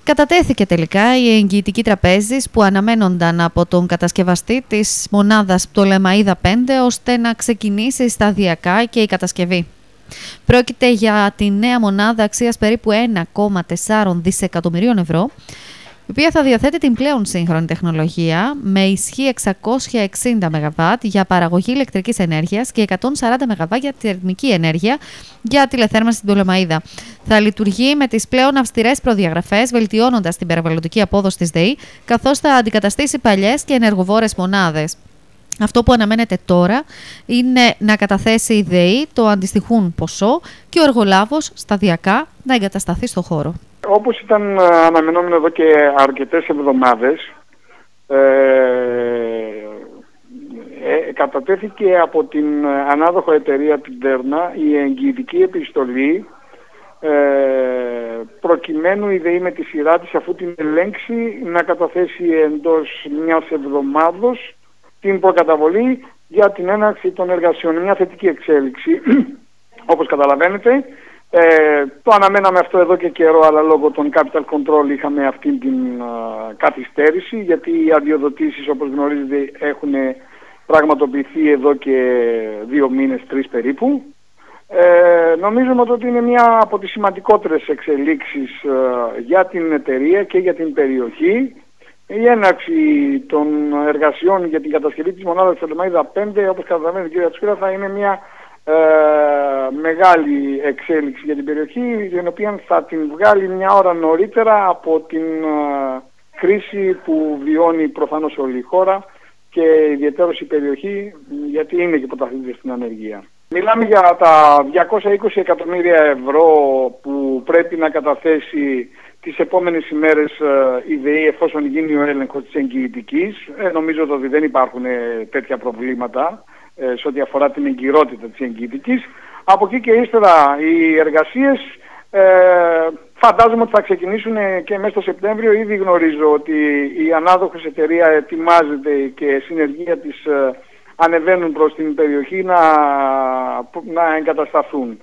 Κατατέθηκε τελικά η εγγυητική τραπέζης που αναμένονταν από τον κατασκευαστή της μονάδας Πτολεμαΐδα 5 ώστε να ξεκινήσει σταδιακά και η κατασκευή. Πρόκειται για τη νέα μονάδα αξίας περίπου 1,4 δισεκατομμυρίων ευρώ, η οποία θα διαθέτει την πλέον σύγχρονη τεχνολογία με ισχύ 660 ΜΒ για παραγωγή ηλεκτρικής ενέργειας και 140 ΜΒ για θερμική ενέργεια για τηλεθέρμανση στην Πτολεμαΐδα. Θα λειτουργεί με τις πλέον αυστηρές προδιαγραφές, βελτιώνοντας την περιβαλλοντική απόδοση της ΔΕΗ, καθώς θα αντικαταστήσει παλιές και ενεργοβόρες μονάδες. Αυτό που αναμένεται τώρα είναι να καταθέσει η ΔΕΗ το αντιστοιχούν ποσό και ο εργολάβος σταδιακά να εγκατασταθεί στο χώρο. Όπως ήταν αναμενόμενο εδώ και αρκετές εβδομάδες, κατατέθηκε από την ανάδοχο εταιρεία την Τέρνα η εγγυητική επιστολή προκειμένου η ΔΕΗ με τη σειρά της, αφού την ελέγξει, να καταθέσει εντός μιας εβδομάδος την προκαταβολή για την έναρξη των εργασιών. Μια θετική εξέλιξη, όπως καταλαβαίνετε. Το αναμέναμε αυτό εδώ και καιρό, αλλά λόγω των capital control είχαμε αυτή την καθυστέρηση, γιατί οι αδειοδοτήσεις, όπως γνωρίζετε, έχουν πραγματοποιηθεί εδώ και 2 μήνες, 3 περίπου. Νομίζουμε ότι είναι μια από τις σημαντικότερες εξελίξεις για την εταιρεία και για την περιοχή. Η έναρξη των εργασιών για την κατασκευή της μονάδας Πτολεμαΐδα 5, όπως καταλαβαίνετε κύριε Τσούρα, θα είναι μια μεγάλη εξέλιξη για την περιοχή, την οποία θα την βγάλει μια ώρα νωρίτερα από την κρίση που βιώνει προφανώς όλη η χώρα και ιδιαίτερως η περιοχή, γιατί είναι και πρωταθλήτρια στην ανεργία. Μιλάμε για τα 220 εκατομμύρια ευρώ που πρέπει να καταθέσει τις επόμενες ημέρες η ΔΕΗ, εφόσον γίνει ο έλεγχος της εγγυητικής. Νομίζω ότι δεν υπάρχουν τέτοια προβλήματα σε ό,τι αφορά την εγκυρότητα της εγγυητικής. Από εκεί και ύστερα οι εργασίες φαντάζομαι ότι θα ξεκινήσουν και μέσα στο Σεπτέμβριο. Ήδη γνωρίζω ότι η ανάδοχος εταιρεία ετοιμάζεται και συνεργεία της ανεβαίνουν προς την περιοχή να εγκατασταθούν.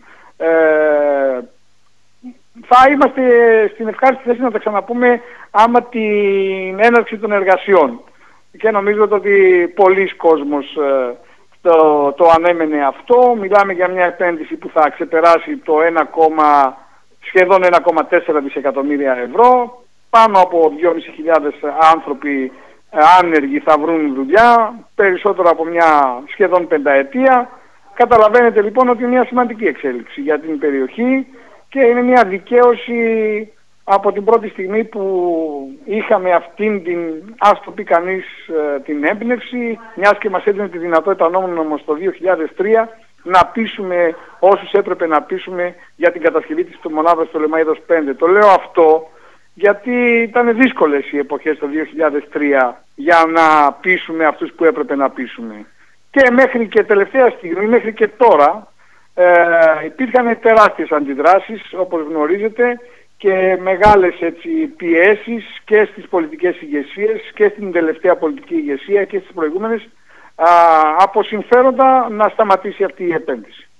Θα είμαστε στην ευχάριστη θέση να τα ξαναπούμε άμα την έναρξη των εργασιών. Και νομίζω ότι πολλοί κόσμος το ανέμενε αυτό. Μιλάμε για μια επένδυση που θα ξεπεράσει το σχεδόν 1,4 δισεκατομμύρια ευρώ. Πάνω από 2.500 άνθρωποι άνεργοι θα βρουν δουλειά, περισσότερο από μια σχεδόν πενταετία. Καταλαβαίνετε λοιπόν ότι είναι μια σημαντική εξέλιξη για την περιοχή και είναι μια δικαίωση από την πρώτη στιγμή που είχαμε αυτήν την, ας το πει κανείς, την έμπνευση, μιας και μας έδινε τη δυνατότητα νόμος το 2003 να πείσουμε όσους έπρεπε να πείσουμε για την κατασκευή της μονάδας Πτολεμαΐδος 5. Το λέω αυτό γιατί ήταν δύσκολες οι εποχές το 2003 για να πείσουμε αυτούς που έπρεπε να πείσουμε. Και μέχρι και τελευταία στιγμή, μέχρι και τώρα, υπήρχαν τεράστιες αντιδράσεις, όπως γνωρίζετε, και μεγάλες πιέσεις και στις πολιτικές ηγεσίες και στην τελευταία πολιτική ηγεσία και στις προηγούμενες από συμφέροντα να σταματήσει αυτή η επένδυση.